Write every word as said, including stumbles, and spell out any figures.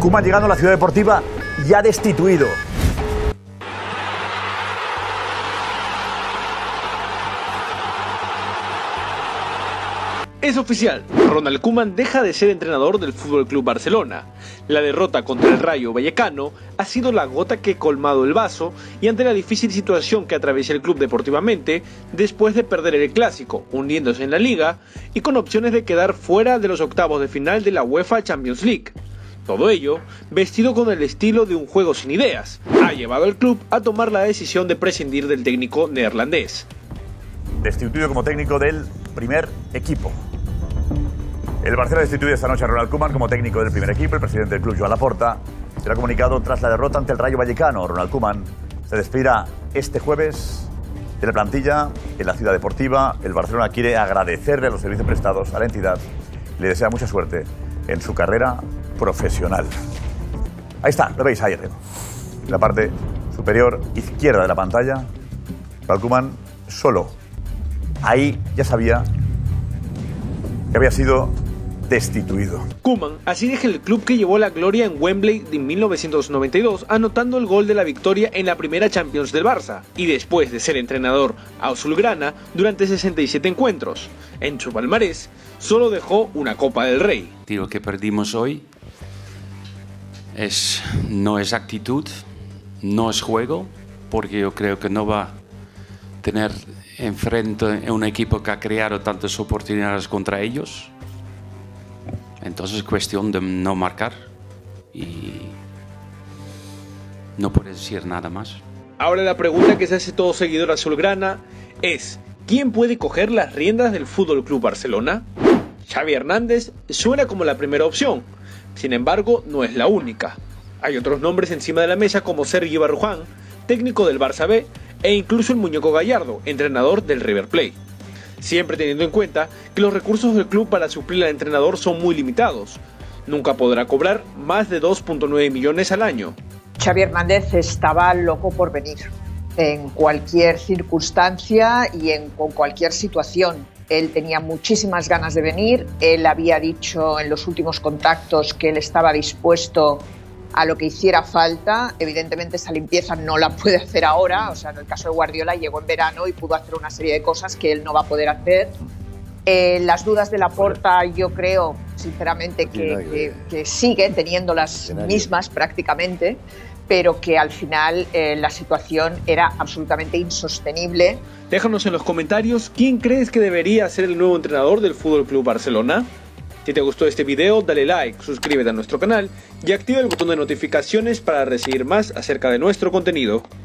Koeman llegando a la Ciudad Deportiva ya destituido. Es oficial, Ronald Koeman deja de ser entrenador del F C Barcelona. La derrota contra el Rayo Vallecano ha sido la gota que ha colmado el vaso y ante la difícil situación que atraviesa el club deportivamente después de perder el Clásico, hundiéndose en la Liga y con opciones de quedar fuera de los octavos de final de la UEFA Champions League. Todo ello, vestido con el estilo de un juego sin ideas, ha llevado al club a tomar la decisión de prescindir del técnico neerlandés. Destituido como técnico del primer equipo. El Barcelona destituye esta noche a Ronald Koeman como técnico del primer equipo. El presidente del club, Joan Laporta, será comunicado tras la derrota ante el Rayo Vallecano. Ronald Koeman se despedirá este jueves de la plantilla en la Ciudad Deportiva. El Barcelona quiere agradecerle a los servicios prestados a la entidad y le desea mucha suerte en su carrera profesional. Ahí está, lo veis ahí, en la parte superior izquierda de la pantalla. Ronald Koeman solo. Ahí ya sabía que había sido destituido. Koeman así deja el club que llevó la gloria en Wembley en mil novecientos noventa y dos, anotando el gol de la victoria en la primera Champions del Barça, y después de ser entrenador azulgrana durante sesenta y siete encuentros. En su palmarés solo dejó una Copa del Rey. Lo que perdimos hoy es, no es actitud, no es juego, porque yo creo que no va a tener enfrente a un equipo que ha creado tantas oportunidades contra ellos. Entonces es cuestión de no marcar y no puedes decir nada más. Ahora la pregunta que se hace todo seguidor azulgrana es: ¿quién puede coger las riendas del F C Barcelona? Xavi Hernández suena como la primera opción, sin embargo no es la única. Hay otros nombres encima de la mesa como Sergi Barruján, técnico del Barça B, e incluso el Muñeco Gallardo, entrenador del River Plate. Siempre teniendo en cuenta que los recursos del club para suplir al entrenador son muy limitados. Nunca podrá cobrar más de dos punto nueve millones al año. Xavi Hernández estaba loco por venir, en cualquier circunstancia y en con cualquier situación. Él tenía muchísimas ganas de venir, él había dicho en los últimos contactos que él estaba dispuesto a lo que hiciera falta. Evidentemente esa limpieza no la puede hacer ahora, o sea, en el caso de Guardiola llegó en verano y pudo hacer una serie de cosas que él no va a poder hacer. Eh, las dudas de Laporta yo creo sinceramente que, que, que sigue teniendo las mismas prácticamente, pero que al final eh, la situación era absolutamente insostenible. Déjanos en los comentarios quién crees que debería ser el nuevo entrenador del F C Barcelona. Si te gustó este video, dale like, suscríbete a nuestro canal y activa el botón de notificaciones para recibir más acerca de nuestro contenido.